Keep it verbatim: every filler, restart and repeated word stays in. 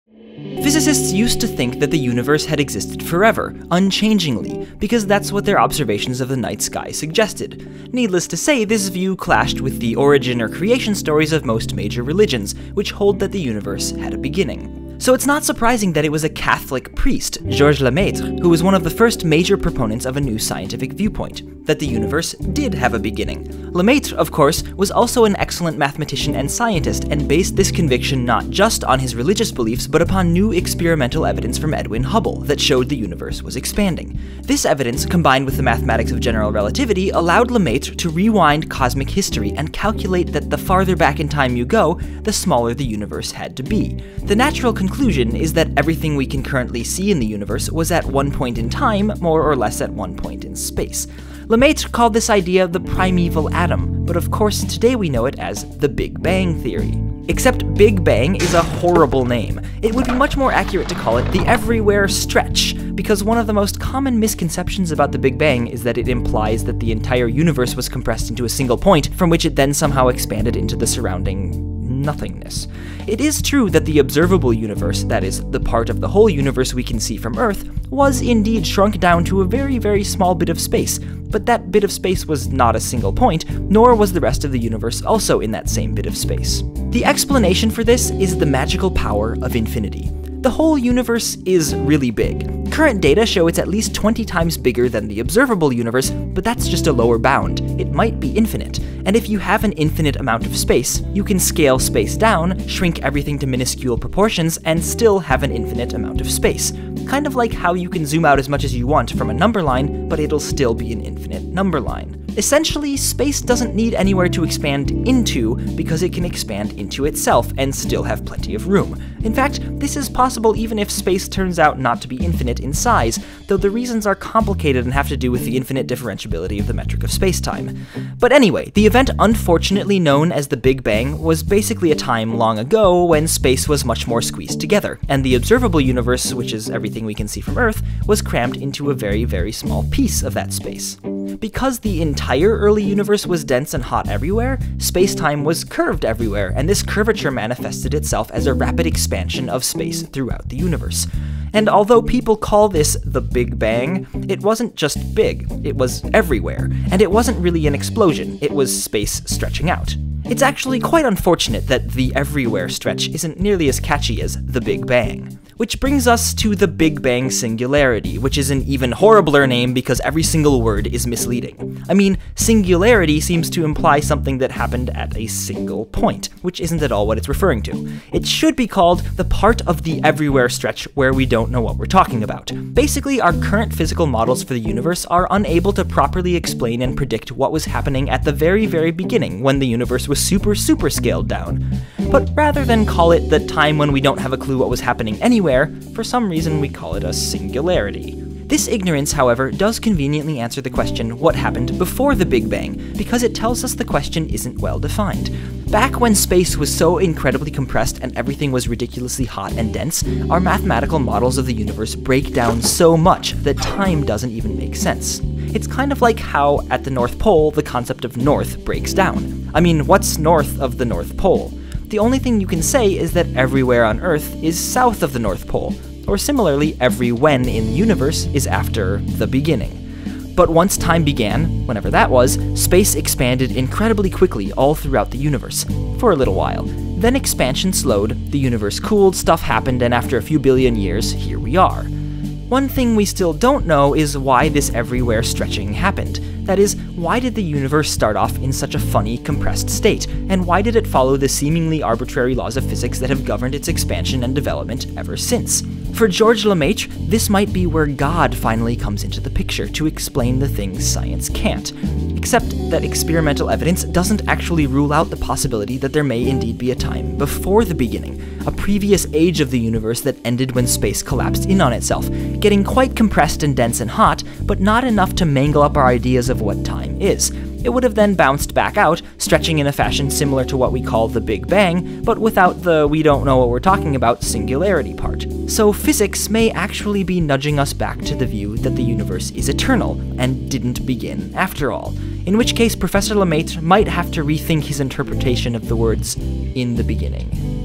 Physicists used to think that the universe had existed forever, unchangingly, because that's what their observations of the night sky suggested. Needless to say, this view clashed with the origin or creation stories of most major religions, which hold that the universe had a beginning. So it's not surprising that it was a Catholic priest, Georges Lemaitre, who was one of the first major proponents of a new scientific viewpoint, that the universe did have a beginning. Lemaitre, of course, was also an excellent mathematician and scientist, and based this conviction not just on his religious beliefs, but upon new experimental evidence from Edwin Hubble that showed the universe was expanding. This evidence, combined with the mathematics of general relativity, allowed Lemaitre to rewind cosmic history and calculate that the farther back in time you go, the smaller the universe had to be. The natural conclusion is that everything we can currently see in the universe was at one point in time, more or less at one point in space. Lemaitre called this idea the primeval atom, but of course today we know it as the Big Bang theory. Except Big Bang is a horrible name. It would be much more accurate to call it the everywhere stretch, because one of the most common misconceptions about the Big Bang is that it implies that the entire universe was compressed into a single point, from which it then somehow expanded into the surrounding nothingness. It is true that the observable universe, that is, the part of the whole universe we can see from Earth, was indeed shrunk down to a very, very small bit of space, but that bit of space was not a single point, nor was the rest of the universe also in that same bit of space. The explanation for this is the magical power of infinity. The whole universe is really big. Current data show it's at least twenty times bigger than the observable universe, but that's just a lower bound. It might be infinite. And if you have an infinite amount of space, you can scale space down, shrink everything to minuscule proportions, and still have an infinite amount of space. Kind of like how you can zoom out as much as you want from a number line, but it'll still be an infinite number line. Essentially, space doesn't need anywhere to expand into because it can expand into itself and still have plenty of room. In fact, this is possible even if space turns out not to be infinite in size, though the reasons are complicated and have to do with the infinite differentiability of the metric of spacetime. But anyway, the event unfortunately known as the Big Bang was basically a time long ago when space was much more squeezed together, and the observable universe, which is everything we can see from Earth, was crammed into a very, very small piece of that space. Because the entire early universe was dense and hot everywhere, space-time was curved everywhere, and this curvature manifested itself as a rapid expansion of space throughout the universe. And although people call this the Big Bang, it wasn't just big, it was everywhere, and it wasn't really an explosion, it was space stretching out. It's actually quite unfortunate that the everywhere stretch isn't nearly as catchy as the Big Bang. Which brings us to the Big Bang Singularity, which is an even horribler name because every single word is misleading. I mean, singularity seems to imply something that happened at a single point, which isn't at all what it's referring to. It should be called the part of the everywhere stretch where we don't know what we're talking about. Basically, our current physical models for the universe are unable to properly explain and predict what was happening at the very, very beginning when the universe was super, super scaled down. But rather than call it the time when we don't have a clue what was happening anywhere, for some reason we call it a singularity. This ignorance, however, does conveniently answer the question what happened before the Big Bang, because it tells us the question isn't well defined. Back when space was so incredibly compressed and everything was ridiculously hot and dense, our mathematical models of the universe break down so much that time doesn't even make sense. It's kind of like how, at the North Pole, the concept of north breaks down. I mean, what's north of the North Pole? The only thing you can say is that everywhere on Earth is south of the North Pole, or similarly, every when in the universe is after the beginning. But once time began, whenever that was, space expanded incredibly quickly all throughout the universe, for a little while. Then expansion slowed, the universe cooled, stuff happened, and after a few billion years, here we are. One thing we still don't know is why this everywhere stretching happened. That is, why did the universe start off in such a funny, compressed state, and why did it follow the seemingly arbitrary laws of physics that have governed its expansion and development ever since? For Georges Lemaitre, this might be where God finally comes into the picture to explain the things science can't. Except that experimental evidence doesn't actually rule out the possibility that there may indeed be a time before the beginning, a previous age of the universe that ended when space collapsed in on itself, getting quite compressed and dense and hot, but not enough to mangle up our ideas of what time is. It would have then bounced back out, stretching in a fashion similar to what we call the Big Bang, but without the we don't know what we're talking about singularity part. So physics may actually be nudging us back to the view that the universe is eternal, and didn't begin after all, in which case Professor Lemaitre might have to rethink his interpretation of the words, "in the beginning."